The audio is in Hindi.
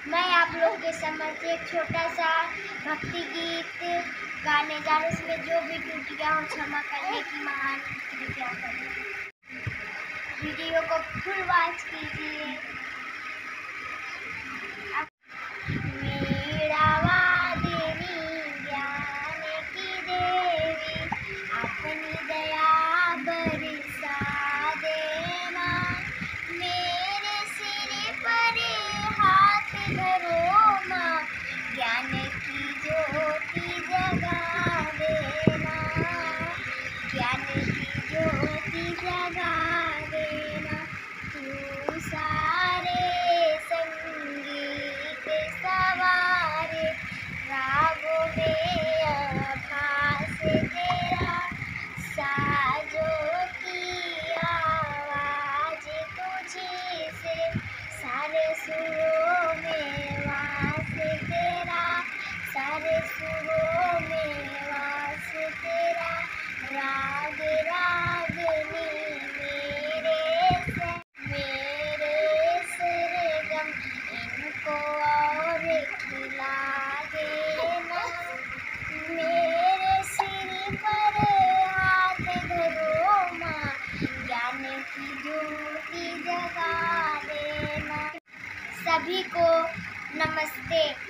मैं आप लोगों के समक्ष एक छोटा सा भक्ति गीत गाने जा रहे, इसमें जो भी त्रुटियां हो क्षमा करने की महान कृपया करें। वीडियो को फुल वॉच कीजिए। सारे सुरों में वास तेरा, सारे सुरों में वास तेरा, राग रागनी मेरे सरगम इनको और खिला देना। मेरे सिर पर हाथ धरो माँ, ज्ञान की ज्योति जगा देना। सभी को नमस्ते।